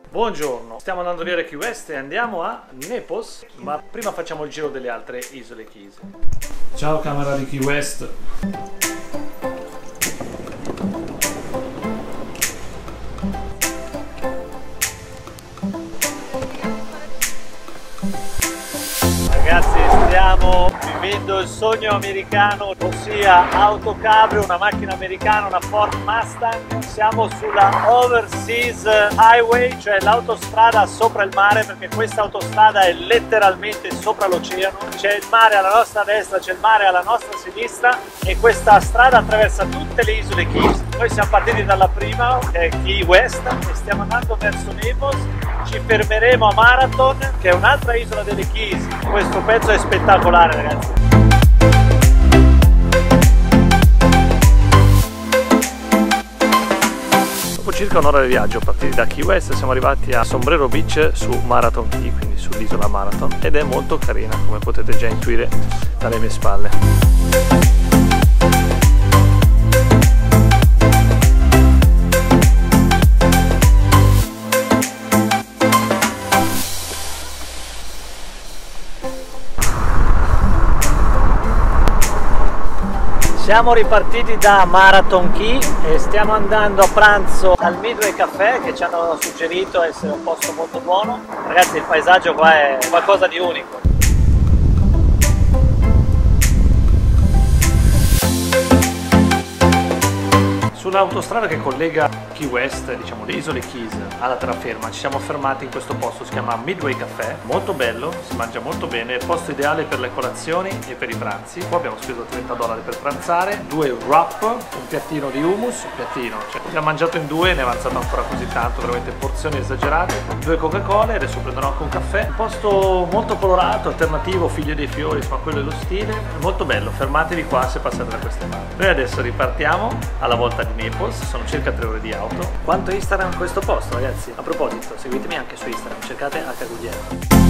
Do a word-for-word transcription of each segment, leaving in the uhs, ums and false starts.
Buongiorno, stiamo andando via Key West e andiamo a Naples, ma prima facciamo il giro delle altre isole Keys. Ciao camera di Key West. Ragazzi, stiamo vivendo il sogno americano, ossia autocabrio, una macchina americana, una Ford Mustang. Siamo sulla Overseas Highway, cioè l'autostrada sopra il mare, perché questa autostrada è letteralmente sopra l'oceano. C'è il mare alla nostra destra, c'è il mare alla nostra sinistra e questa strada attraversa tutte le isole Keys. Noi siamo partiti dalla prima, che è Key West, e stiamo andando verso Naples. Ci fermeremo a Marathon, che è un'altra isola delle Keys. Questo pezzo è spettacolare, ragazzi. Dopo circa un'ora di viaggio partiti da Key West siamo arrivati a Sombrero Beach su Marathon Key, quindi sull'isola Marathon, ed è molto carina, come potete già intuire dalle mie spalle. Siamo ripartiti da Marathon Key e stiamo andando a pranzo al Midway Café, che ci hanno suggerito essere un posto molto buono. Ragazzi, il paesaggio qua è qualcosa di unico. Sull'autostrada che collega Key West, diciamo le isole Keys, alla terraferma, ci siamo fermati in questo posto, si chiama Midway Café, molto bello, si mangia molto bene, posto ideale per le colazioni e per i pranzi. Qua abbiamo speso trenta dollari per pranzare, due wrap, un piattino di hummus, un piattino, cioè abbiamo mangiato in due, ne è avanzato ancora così tanto, veramente porzioni esagerate, due Coca-Cola e adesso prenderò anche un caffè. Un posto molto colorato, alternativo, figlio dei fiori, insomma quello è lo stile, è molto bello, fermatevi qua se passate da queste parti. Noi adesso ripartiamo alla volta di Naples, sono circa tre ore di auto. Quanto Instagram questo posto, ragazzi? A proposito, seguitemi anche su Instagram, cercate H Guglielmo.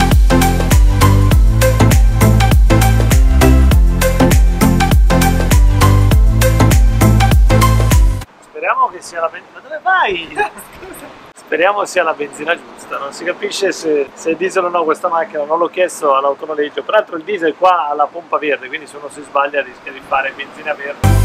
Speriamo che sia la benzina. Ma dove vai? Speriamo sia la benzina giusta, non si capisce se, se è diesel o no questa macchina, non l'ho chiesto all'autonoleggio. Peraltro il diesel qua ha la pompa verde, quindi se uno si sbaglia rischia di fare benzina verde.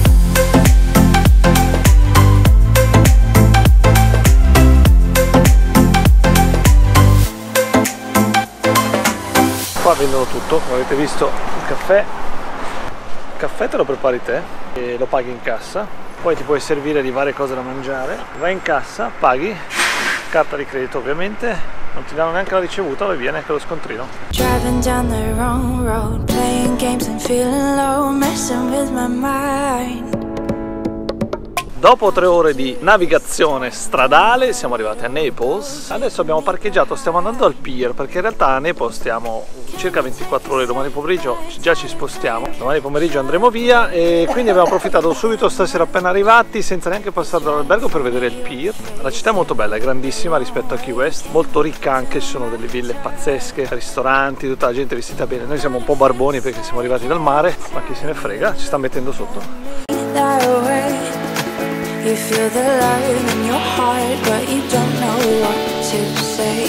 Qua vendono tutto, come avete visto il caffè, il caffè te lo prepari te e lo paghi in cassa, poi ti puoi servire di varie cose da mangiare, vai in cassa, paghi, carta di credito ovviamente, non ti danno neanche la ricevuta, vai via, neanche lo scontrino. Driving down the wrong road, playing games and feeling low, messing with my mind. Dopo tre ore di navigazione stradale siamo arrivati a Naples. Adesso abbiamo parcheggiato, stiamo andando al pier, perché in realtà a Naples stiamo circa ventiquattro ore, domani pomeriggio già ci spostiamo, domani pomeriggio andremo via e quindi abbiamo approfittato subito stasera appena arrivati, senza neanche passare dall'albergo, per vedere il pier. La città è molto bella, è grandissima rispetto a Key West, molto ricca anche, ci sono delle ville pazzesche, ristoranti, tutta la gente vestita bene. Noi siamo un po' barboni perché siamo arrivati dal mare, ma chi se ne frega, ci sta mettendo sotto. You feel the love in your heart, but you don't know what to say.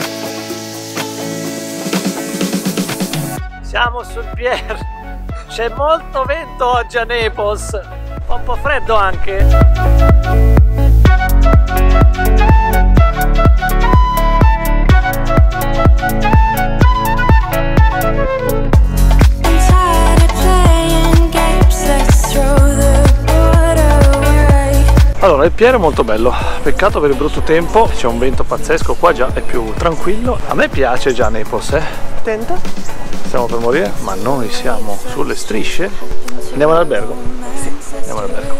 Siamo sul pier, c'è molto vento oggi a Naples, un po' freddo anche. Allora, il pier è molto bello, peccato per il brutto tempo, c'è un vento pazzesco, qua già è più tranquillo. A me piace già Naples, eh. Attenta. Stiamo per morire, ma noi siamo sulle strisce. Andiamo all'albergo? Sì, andiamo all'albergo.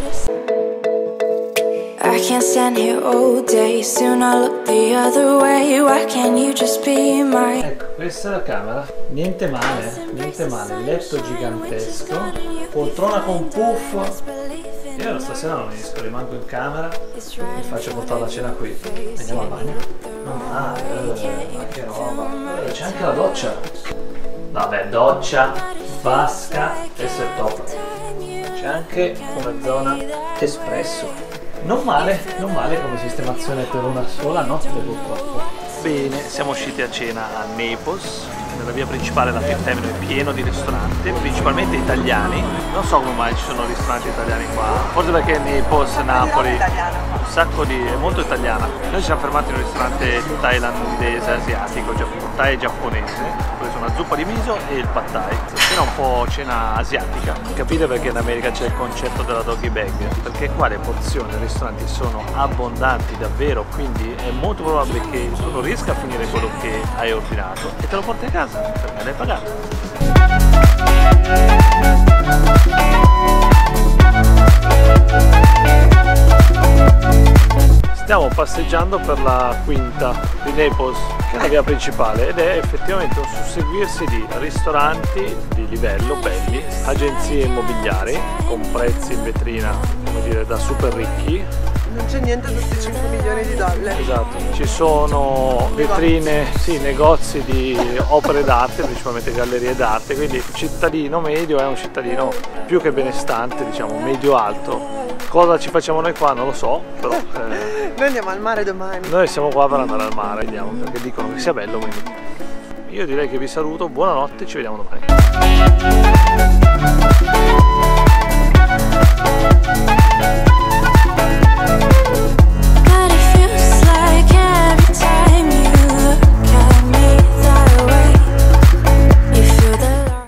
I can't stand here all day, soon I look the other way, why can't you just be mine? Ecco, questa è la camera, niente male, niente male, letto gigantesco, poltrona con puff. Io stasera non esco, rimango in camera, mi faccio portare la cena qui, andiamo al bagno. Non male, eh, ma che roba, eh, c'è anche la doccia. Vabbè, doccia, vasca, questo è top. C'è anche una zona espresso. Non male, non male come sistemazione per una sola notte purtroppo. Bene, siamo usciti a cena a Naples. Nella via principale la Fifth Avenue è pieno di ristoranti, principalmente italiani. Non so come mai ci sono ristoranti italiani qua, forse perché Naples, Napoli, un sacco di... è molto italiana. Noi ci siamo fermati in un ristorante thailandese, asiatico, thai giapponese, ho preso una zuppa di miso e il pad thai. Era un po' cena asiatica. Capite perché in America c'è il concetto della doggy bag? Perché qua le porzioni nei ristoranti sono abbondanti davvero, quindi è molto probabile che tu non riesca a finire quello che hai ordinato e te lo porti a casa perché l'hai pagato. Stiamo passeggiando per la quinta di Naples, che è la via principale, ed è effettivamente un susseguirsi di ristoranti di livello belli, agenzie immobiliari con prezzi in vetrina, come dire, da super ricchi. Non c'è niente da questi cinque milioni di dollari. Esatto, ci sono vetrine, sì, negozi di opere d'arte, principalmente gallerie d'arte, quindi il cittadino medio è un cittadino più che benestante, diciamo medio-alto. Cosa ci facciamo noi qua non lo so, però... Eh, noi andiamo al mare domani. Noi siamo qua per andare al mare, vediamo, perché dicono che sia bello, quindi... Io direi che vi saluto, buonanotte, ci vediamo domani.